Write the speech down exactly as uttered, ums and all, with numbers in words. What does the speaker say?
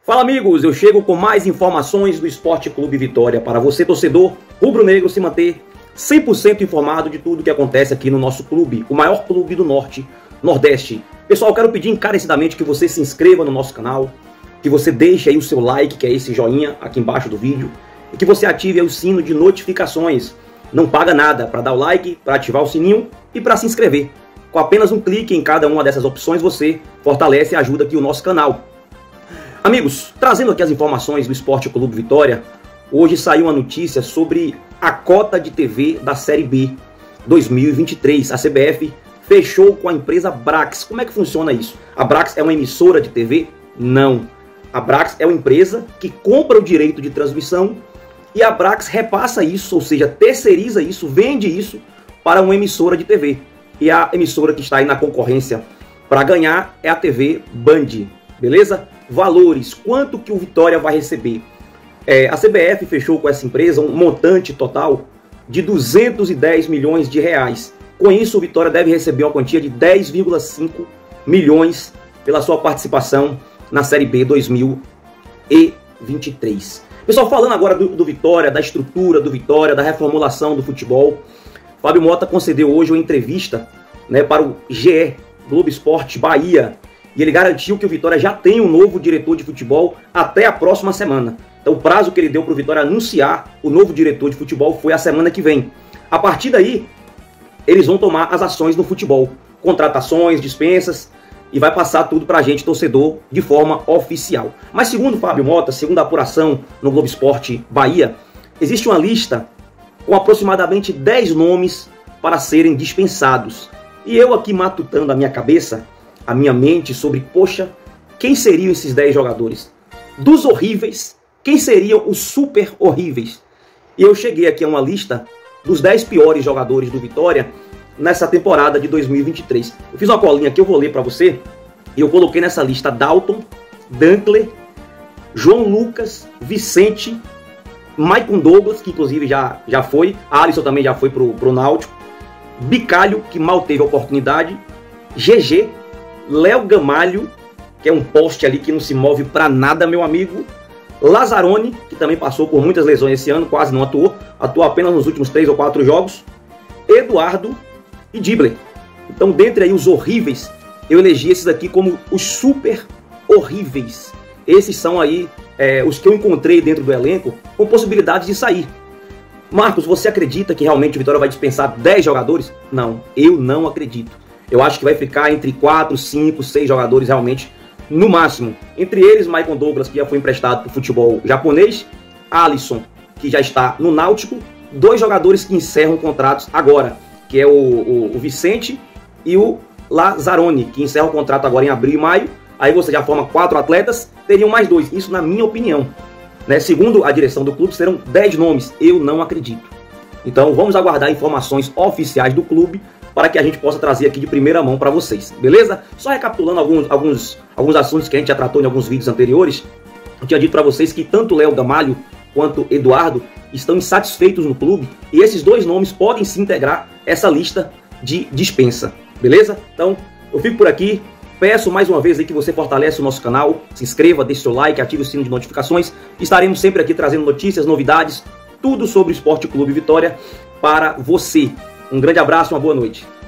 Fala amigos, eu chego com mais informações do Esporte Clube Vitória para você, torcedor rubro-negro, se manter cem por cento informado de tudo que acontece aqui no nosso clube, o maior clube do Norte, Nordeste. Pessoal, eu quero pedir encarecidamente que você se inscreva no nosso canal, que você deixe aí o seu like, que é esse joinha aqui embaixo do vídeo, e que você ative aí o sino de notificações. Não paga nada para dar o like, para ativar o sininho e para se inscrever. Com apenas um clique em cada uma dessas opções, você fortalece e ajuda aqui o nosso canal. Amigos, trazendo aqui as informações do Esporte Clube Vitória, hoje saiu uma notícia sobre a cota de T V da Série B dois mil e vinte e três. A C B F fechou com a empresa Brax. Como é que funciona isso? A Brax é uma emissora de T V? Não. A Brax é uma empresa que compra o direito de transmissão e a Brax repassa isso, ou seja, terceiriza isso, vende isso para uma emissora de T V. E a emissora que está aí na concorrência para ganhar é a T V Band. Beleza? Valores, quanto que o Vitória vai receber? É, a C B F fechou com essa empresa um montante total de duzentos e dez milhões de reais. Com isso, o Vitória deve receber uma quantia de dez vírgula cinco milhões pela sua participação na Série B dois mil e vinte e três. Pessoal, falando agora do, do Vitória, da estrutura do Vitória, da reformulação do futebol, Fábio Mota concedeu hoje uma entrevista, né, para o G E, Globo Esporte Bahia, e ele garantiu que o Vitória já tem um novo diretor de futebol até a próxima semana. Então o prazo que ele deu para o Vitória anunciar o novo diretor de futebol foi a semana que vem. A partir daí, eles vão tomar as ações no futebol. Contratações, dispensas, e vai passar tudo para a gente, torcedor, de forma oficial. Mas segundo Fábio Mota, segundo a apuração no Globo Esporte Bahia, existe uma lista com aproximadamente dez nomes para serem dispensados. E eu aqui matutando a minha cabeça, a minha mente sobre, poxa, quem seriam esses dez jogadores? Dos horríveis, quem seriam os super horríveis? E eu cheguei aqui a uma lista dos dez piores jogadores do Vitória nessa temporada de dois mil e vinte e três. Eu fiz uma colinha que eu vou ler para você, e eu coloquei nessa lista Dalton, Dankler, João Lucas, Vicente, Maicon Douglas, que inclusive já, já foi, Alisson também já foi pro, pro Náutico, Bicalho, que mal teve a oportunidade, G G, Léo Gamalho, que é um poste ali que não se move para nada, meu amigo. Lazzaroni, que também passou por muitas lesões esse ano, quase não atuou. Atuou apenas nos últimos três ou quatro jogos. Eduardo e Dibler. Então, dentre aí os horríveis, eu elegi esses aqui como os super horríveis. Esses são aí é, os que eu encontrei dentro do elenco com possibilidades de sair. Marcos, você acredita que realmente o Vitória vai dispensar dez jogadores? Não, eu não acredito. Eu acho que vai ficar entre quatro, cinco, seis jogadores realmente, no máximo. Entre eles, Maicon Douglas, que já foi emprestado para o futebol japonês, Alisson, que já está no Náutico, dois jogadores que encerram contratos agora, que é o, o, o Vicente e o Lazzaroni, que encerram o contrato agora em abril e maio. Aí você já forma quatro atletas, teriam mais dois. Isso na minha opinião. Né? Segundo a direção do clube, serão dez nomes. Eu não acredito. Então vamos aguardar informações oficiais do clube para que a gente possa trazer aqui de primeira mão para vocês, beleza? Só recapitulando alguns, alguns, alguns assuntos que a gente já tratou em alguns vídeos anteriores, eu tinha dito para vocês que tanto Léo Gamalho quanto Eduardo estão insatisfeitos no clube e esses dois nomes podem se integrar essa lista de dispensa, beleza? Então, eu fico por aqui, peço mais uma vez aí que você fortaleça o nosso canal, se inscreva, deixe seu like, ative o sino de notificações, estaremos sempre aqui trazendo notícias, novidades, tudo sobre o Esporte Clube Vitória para você. Um grande abraço, uma boa noite.